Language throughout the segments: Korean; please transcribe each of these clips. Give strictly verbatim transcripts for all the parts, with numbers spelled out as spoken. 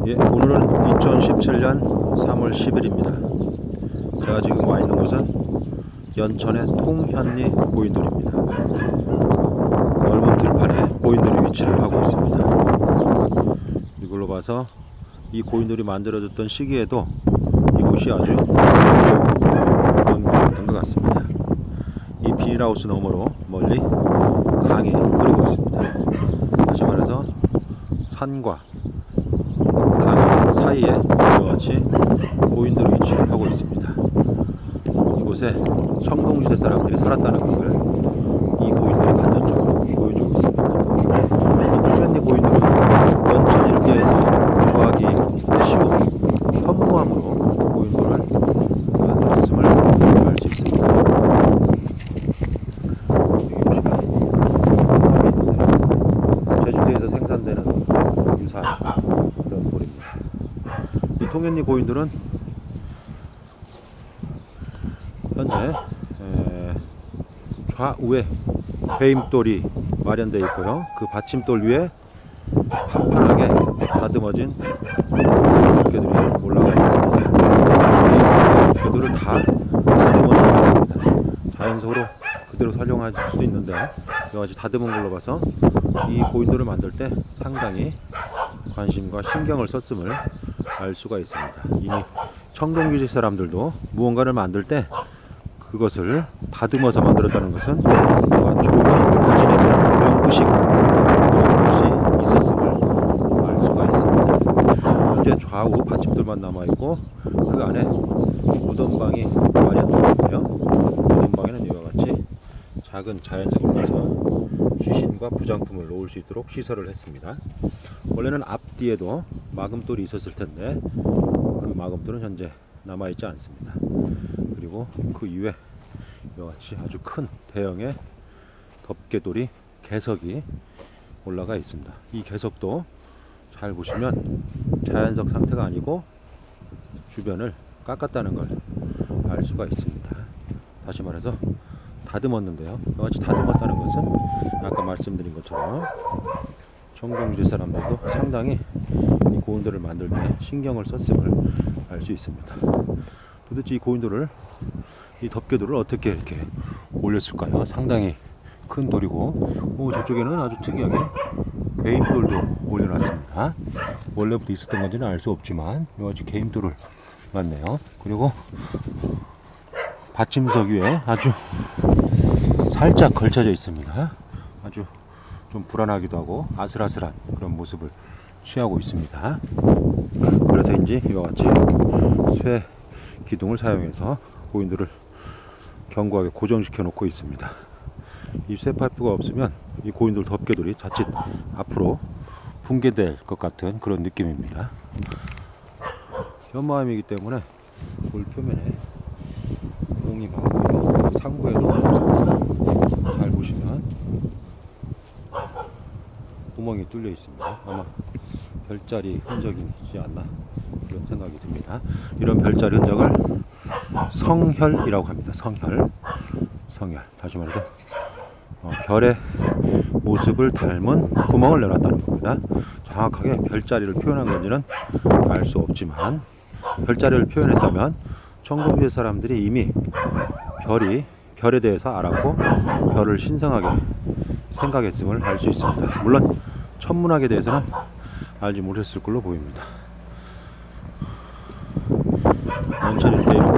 예, 오늘은 이천십칠 년 삼월 십일입니다. 제가 지금 와 있는 곳은 연천의 통현리 고인돌입니다. 넓은 들판에 고인돌이 위치를 하고 있습니다. 이걸로 봐서 이 고인돌이 만들어졌던 시기에도 이곳이 아주 좋은 곳이었던 것 같습니다. 이 비닐하우스 너머로 멀리 강이 흐르고 있습니다. 다시 말해서 산과 강 사이에 이와 같이 고인돌이 위치를 하고 있습니다. 이곳에 청동시대 사람들이 살았다는 것을 이 고인돌이 간접적으로 보여주고 있습니다. 이 통현리 고인돌은 연천 일대에서 구하기 쉬운 현무암으로 고인돌을 만들었음을 알 수 있습니다. 제주도에서 생산되는 유사한 그런 돌입니다. 이 통현리 고인돌은 현재 좌우에 괴임돌이 마련되어 있고요. 그 받침돌 위에 판판하게 다듬어진 덮개들이 올라가 있습니다. 이 덮개들을 다 다듬어져 있습니다. 자연석으로 그대로 사용할 수도 있는데 여기까지 다듬은 걸로 봐서 이 고인돌을 만들 때 상당히 관심과 신경을 썼음을 알 수가 있습니다. 이미 청동기지 사람들도 무언가를 만들 때 그것을 다듬어서 만들었다는 것은 뭔가 좋은 자신의 좋은 의식 이런 것이 있었음을 알 수가 있습니다. 현재 좌우 받침돌만 남아있고 그 안에 무덤방이 마련되어 있고요. 무덤방에는 이와 같이 작은 자연석을 넣어서 시신과 부장품을 놓을 수 있도록 시설을 했습니다. 원래는 앞뒤에도 마금돌이 있었을 텐데 그 마금돌은 현재 남아있지 않습니다. 그리고 그 이외 이와 같이 아주 큰 대형의 덮개돌이 개석이 올라가 있습니다. 이 개석도 잘 보시면 자연석 상태가 아니고 주변을 깎았다는 걸 알 수가 있습니다. 다시 말해서 다듬었는데요. 이와 같이 다듬었다는 것은 아까 말씀드린 것처럼 청동지 사람들도 상당히 이 고인돌을 만들 때 신경을 썼음을 알 수 있습니다. 도대체 이 고인돌을, 이 덮개돌을 어떻게 이렇게 올렸을까요? 상당히 큰 돌이고, 오, 저쪽에는 아주 특이하게 괴임돌도 올려놨습니다. 원래부터 있었던 건지는 알 수 없지만 이와 같이 괴임돌을 놨네요. 그리고 받침석 위에 아주 살짝 걸쳐져 있습니다. 아주 좀 불안하기도 하고 아슬아슬한 그런 모습을 취하고 있습니다. 그래서인지 이와 같이 쇠 기둥을 사용해서 고인돌을 견고하게 고정시켜 놓고 있습니다. 이 쇠 파이프가 없으면 이 고인돌 덮개돌이 자칫 앞으로 붕괴될 것 같은 그런 느낌입니다. 현무암이기 때문에 돌 표면에 공이 많고요. 상부에도 잘 보시면 구멍이 뚫려 있습니다. 아마 별자리 흔적이지 않나 그런 생각이 듭니다. 이런 별자리 흔적을 성혈이라고 합니다. 성혈. 성혈. 다시 말해서 어, 별의 모습을 닮은 구멍을 내놨다는 겁니다. 정확하게 별자리를 표현한 건지는 알 수 없지만 별자리를 표현했다면 청동기 사람들이 이미 별이 별에 대해서 알았고 별을 신성하게 생각했음을 알 수 있습니다. 물론 천문학에 대해서는 알지 못했을 걸로 보입니다. 연천 일대 이런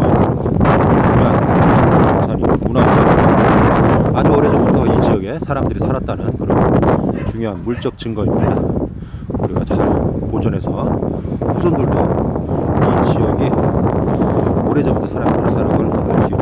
중요한 산이 문화유산, 아주 오래전부터 이 지역에 사람들이 살았다는 그런 중요한 물적 증거입니다. 우리가 잘 보존해서 후손들도 이 지역에 오래전부터 사람이 살았다는 걸 알 수 있습니다.